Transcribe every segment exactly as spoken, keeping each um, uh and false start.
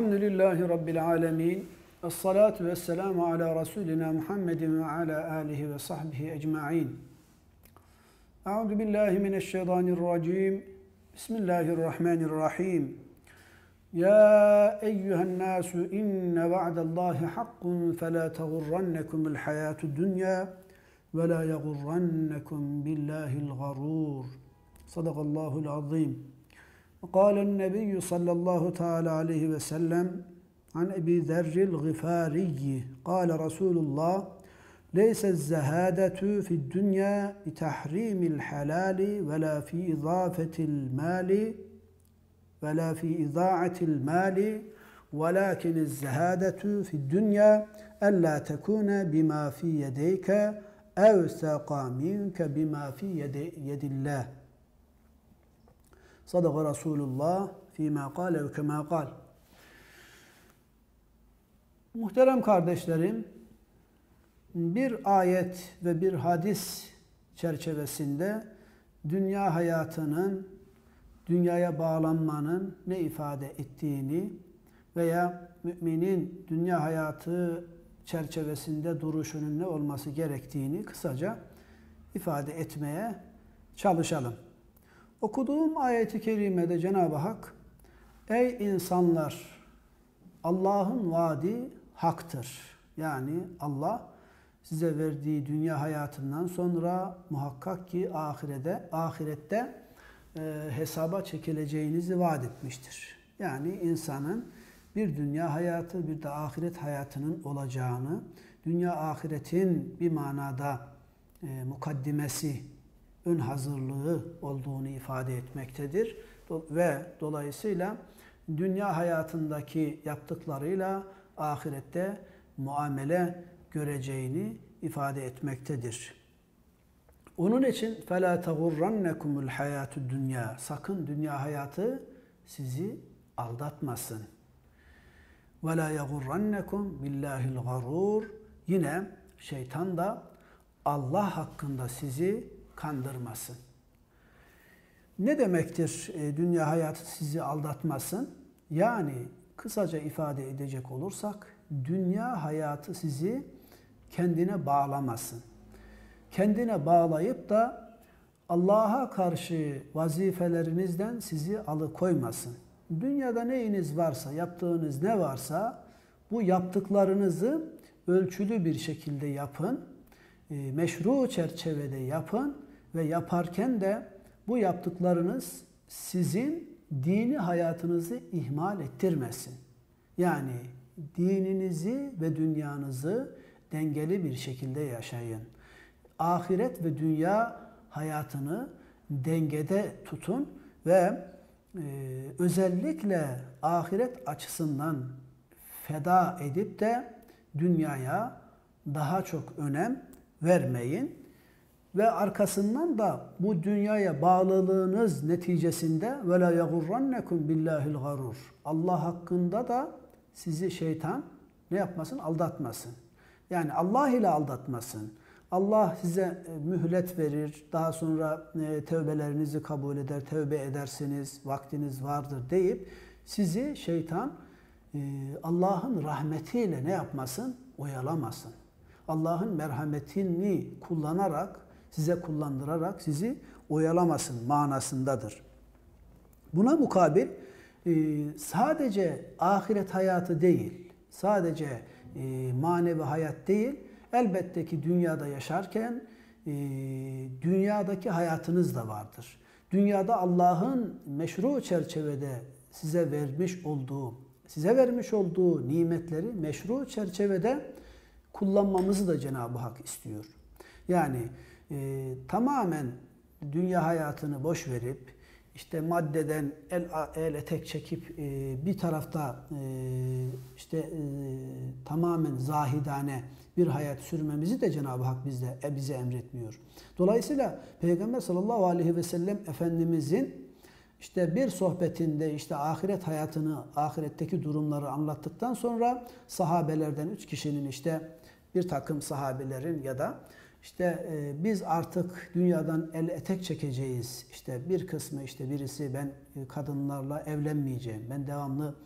Elhamdülillahi Rabbil alemin. Esselatu vesselamu ala Resulina Muhammedin ve ala alihi ve sahbihi ecma'in. Euzu billahi mineşşeytanirracim. Bismillahirrahmanirrahim. Ya eyyühen nasu inne va'dallahi hakkun felâ teğurrannekumul hayâtud dünya ve lâ yegurrannekum billahil garûr. Sadakallahul azim. قال النبي صلى الله تعالى عليه وسلم عن أبي ذر الغفاري قال رسول الله ليس الزهادة في الدنيا بتحريم الحلال ولا في إضافة المال ولا في إضاعة المال ولكن الزهادة في الدنيا ألا تكون بما في يديك أوثق منك بما في يد, يد الله Sadaka Resulullah fîmâ kâle ve kemâ kâl. Muhterem kardeşlerim, bir ayet ve bir hadis çerçevesinde dünya hayatının, dünyaya bağlanmanın ne ifade ettiğini veya müminin dünya hayatı çerçevesinde duruşunun ne olması gerektiğini kısaca ifade etmeye çalışalım. Okuduğum ayet-i kerimede Cenab-ı Hak, ey insanlar, Allah'ın vaadi haktır. Yani Allah size verdiği dünya hayatından sonra muhakkak ki ahirete, ahirette e, hesaba çekileceğinizi vaat etmiştir. Yani insanın bir dünya hayatı bir de ahiret hayatının olacağını, dünya ahiretin bir manada e, mukaddimesi, ön hazırlığı olduğunu ifade etmektedir. Ve dolayısıyla dünya hayatındaki yaptıklarıyla ahirette muamele göreceğini ifade etmektedir. Onun için فَلَا تَغُرَّنَّكُمُ الْحَيَاتُ dünya. Sakın dünya hayatı sizi aldatmasın. وَلَا يَغُرَّنَّكُمْ بِاللّٰهِ الْغَرُورِ. Yine şeytan da Allah hakkında sizi kandırmasın. Ne demektir e, dünya hayatı sizi aldatmasın? Yani kısaca ifade edecek olursak dünya hayatı sizi kendine bağlamasın. Kendine bağlayıp da Allah'a karşı vazifelerinizden sizi alıkoymasın. Dünyada neyiniz varsa, yaptığınız ne varsa bu yaptıklarınızı ölçülü bir şekilde yapın, e, meşru çerçevede yapın. Ve yaparken de bu yaptıklarınız sizin dini hayatınızı ihmal ettirmesin. Yani dininizi ve dünyanızı dengeli bir şekilde yaşayın. Ahiret ve dünya hayatını dengede tutun ve e, özellikle ahiret açısından feda edip de dünyaya daha çok önem vermeyin. Ve arkasından da bu dünyaya bağlılığınız neticesinde وَلَا يَغُرَّنَّكُمْ بِاللّٰهِ الْغَرُورِ. Allah hakkında da sizi şeytan ne yapmasın? Aldatmasın. Yani Allah ile aldatmasın. Allah size mühlet verir, daha sonra tevbelerinizi kabul eder, tevbe edersiniz, vaktiniz vardır deyip sizi şeytan Allah'ın rahmetiyle ne yapmasın? Oyalamasın. Allah'ın merhametini kullanarak, size kullandırarak sizi oyalamasın manasındadır. Buna mukabil sadece ahiret hayatı değil, sadece manevi hayat değil, elbette ki dünyada yaşarken dünyadaki hayatınız da vardır. Dünyada Allah'ın meşru çerçevede size vermiş olduğu, size vermiş olduğu nimetleri meşru çerçevede kullanmamızı da Cenab-ı Hak istiyor. Yani e, tamamen dünya hayatını boş verip işte maddeden el, el etek çekip e, bir tarafta e, işte e, tamamen zahidane bir hayat sürmemizi de Cenab-ı Hak bizde e, bize emretmiyor. Dolayısıyla Peygamber sallallahu aleyhi ve sellem Efendimizin İşte bir sohbetinde işte ahiret hayatını, ahiretteki durumları anlattıktan sonra sahabelerden üç kişinin işte bir takım sahabelerin ya da işte e, biz artık dünyadan el etek çekeceğiz. İşte bir kısmı işte birisi ben kadınlarla evlenmeyeceğim. Ben devamlı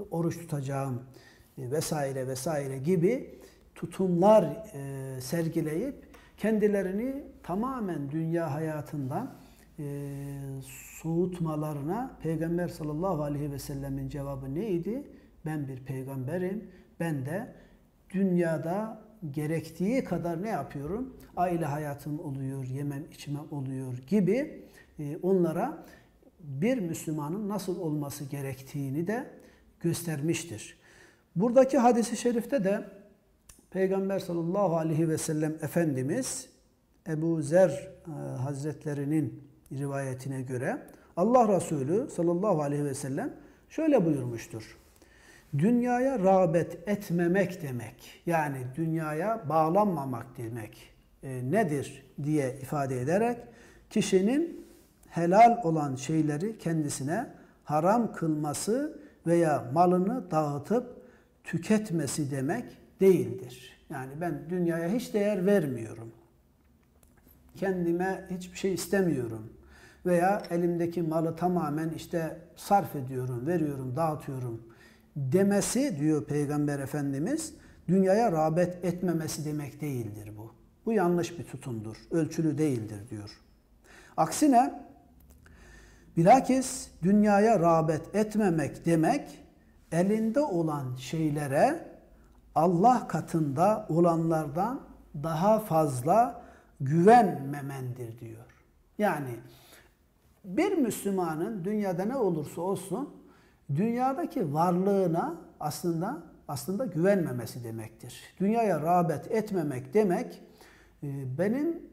oruç tutacağım e, vesaire vesaire gibi tutumlar e, sergileyip kendilerini tamamen dünya hayatından e, soğutmalarına Peygamber sallallahu aleyhi ve sellemin cevabı neydi? Ben bir peygamberim. Ben de dünyada gerektiği kadar ne yapıyorum? Aile hayatım oluyor, yemem içmem oluyor gibi e, onlara bir Müslümanın nasıl olması gerektiğini de göstermiştir. Buradaki hadis-i şerifte de Peygamber sallallahu aleyhi ve sellem Efendimiz Ebu Zer e, Hazretlerinin rivayetine göre Allah Resulü sallallahu aleyhi ve sellem şöyle buyurmuştur. Dünyaya rağbet etmemek demek, yani dünyaya bağlanmamak demek e, nedir diye ifade ederek kişinin helal olan şeyleri kendisine haram kılması veya malını dağıtıp tüketmesi demek değildir. Yani ben dünyaya hiç değer vermiyorum. Kendime hiçbir şey istemiyorum. Veya elimdeki malı tamamen işte sarf ediyorum, veriyorum, dağıtıyorum demesi diyor Peygamber Efendimiz, dünyaya rağbet etmemesi demek değildir bu. Bu yanlış bir tutumdur, ölçülü değildir diyor. Aksine bilakis dünyaya rağbet etmemek demek, elinde olan şeylere Allah katında olanlardan daha fazla güvenmemendir diyor. Yani bir Müslümanın dünyada ne olursa olsun dünyadaki varlığına aslında aslında güvenmemesi demektir. Dünyaya rağbet etmemek demek benim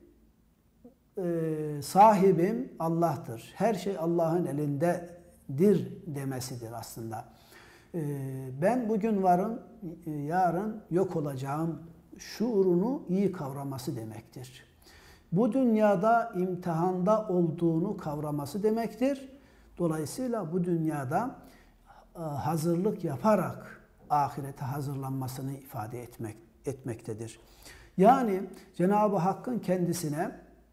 sahibim Allah'tır. Her şey Allah'ın elindedir demesidir aslında. Ben bugün varım, yarın yok olacağım şuurunu iyi kavraması demektir. Bu dünyada imtihanda olduğunu kavraması demektir. Dolayısıyla bu dünyada hazırlık yaparak ahirete hazırlanmasını ifade etmek, etmektedir. Yani Cenab-ı Hakk'ın kendisine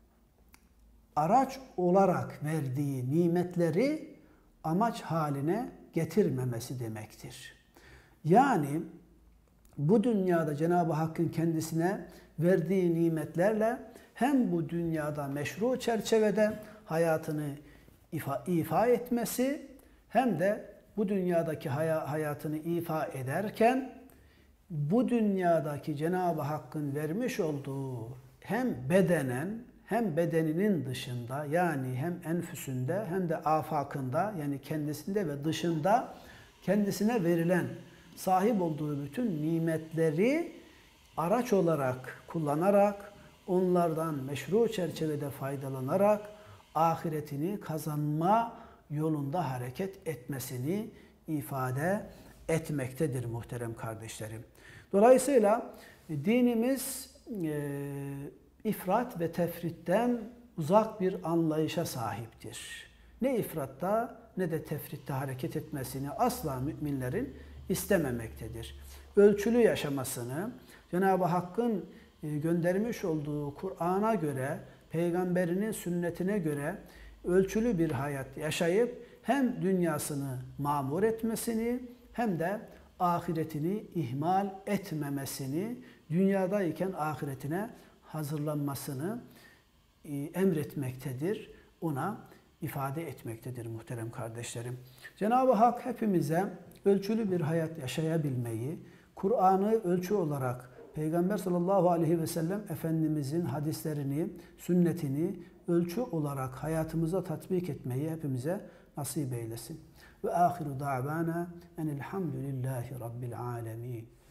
araç olarak verdiği nimetleri amaç haline getirmemesi demektir. Yani bu dünyada Cenab-ı Hakk'ın kendisine verdiği nimetlerle hem bu dünyada meşru çerçevede hayatını ifa, ifa etmesi hem de bu dünyadaki hayatını ifa ederken bu dünyadaki Cenab-ı Hakk'ın vermiş olduğu hem bedenen hem bedeninin dışında yani hem enfüsünde hem de afakında yani kendisinde ve dışında kendisine verilen sahip olduğu bütün nimetleri araç olarak kullanarak onlardan meşru çerçevede faydalanarak ahiretini kazanma yolunda hareket etmesini ifade etmektedir muhterem kardeşlerim. Dolayısıyla dinimiz e, ifrat ve tefritten uzak bir anlayışa sahiptir. Ne ifratta ne de tefritte hareket etmesini asla müminlerin istememektedir. Ölçülü yaşamasını, Cenab-ı Hakk'ın göndermiş olduğu Kur'an'a göre, Peygamberinin sünnetine göre ölçülü bir hayat yaşayıp hem dünyasını mamur etmesini hem de ahiretini ihmal etmemesini, dünyadayken ahiretine hazırlanmasını emretmektedir. Ona ifade etmektedir muhterem kardeşlerim. Cenab-ı Hak hepimize ölçülü bir hayat yaşayabilmeyi, Kur'an'ı ölçü olarak Peygamber sallallahu aleyhi ve sellem Efendimizin hadislerini, sünnetini ölçü olarak hayatımıza tatbik etmeyi hepimize nasip eylesin. Ve ahiru da'vana enelhamdülillahi rabbil alemin.